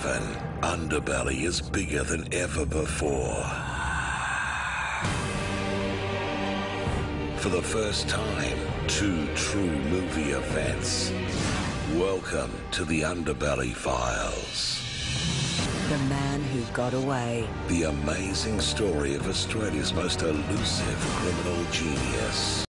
7, Underbelly is bigger than ever before. For the first time, 2 true movie events. Welcome to the Underbelly Files. The Man Who Got Away. The amazing story of Australia's most elusive criminal genius.